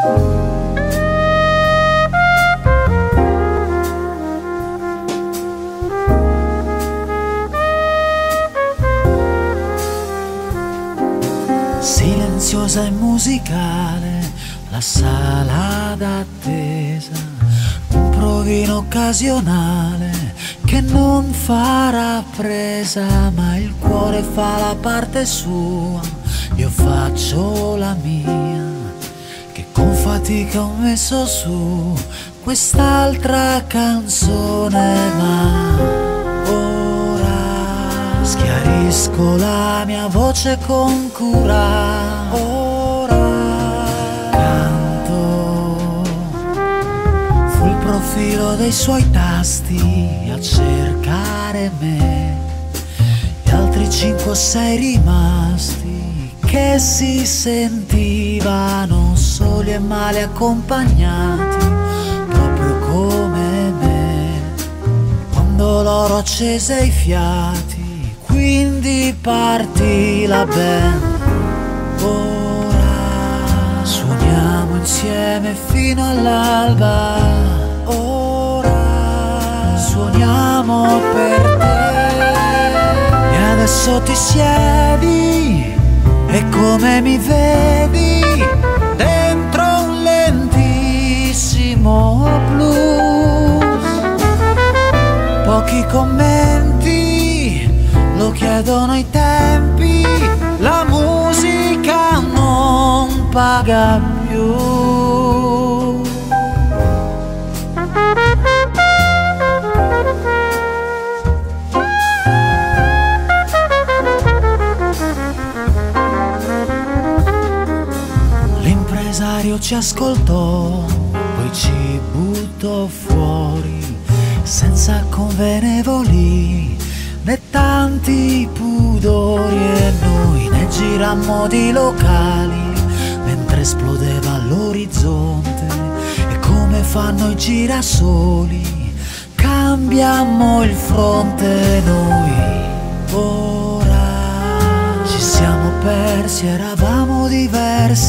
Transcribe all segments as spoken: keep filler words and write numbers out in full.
Silenziosa e musicale la sala d'attesa, un provino occasionale che non farà presa, ma il cuore fa la parte sua, io faccio la mia, che con fatica ho messo su quest'altra canzone, ma schiarisco la mia voce con cura, ora canto, fu il profilo dei suoi tasti a cercare me, gli altri cinque o sei rimasti che si sentivano soli e male accompagnati, proprio come me, quando l'oro accese i fiati. Quindi partì la band, ora suoniamo insieme fino all'alba, ora suoniamo per te. E adesso ti siedi e come mi vedi dentro un lentissimo blues, pochi commenti lo chiedono i tempi, la musica non paga più. L'impresario ci ascoltò, poi ci buttò fuori, senza convenevoli né tanti pudori, e noi ne girammo di locali mentre esplodeva l'orizzonte, e come fanno i girasoli cambiammo il fronte. Noi ora ci siamo persi, eravamo diversi,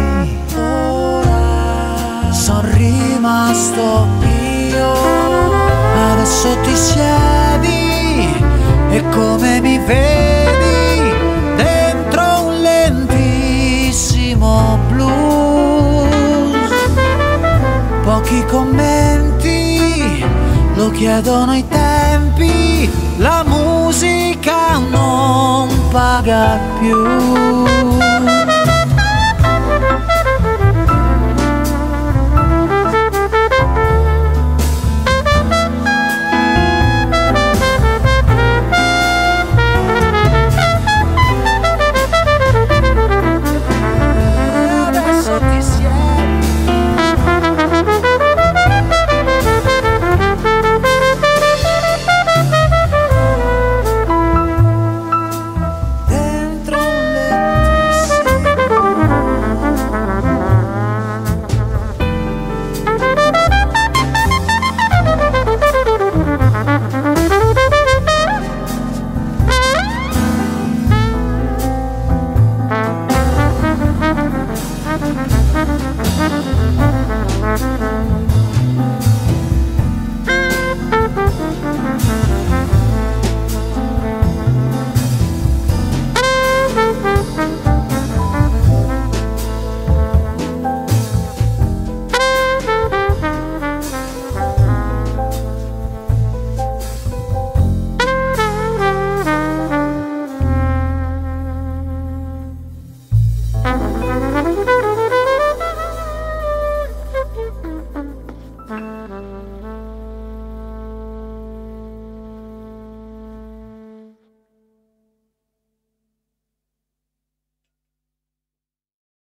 ora son rimasto io, adesso ti siedi e come mi vedi dentro un lentissimo blues, pochi commenti lo chiedono i tempi, la musica non paga più.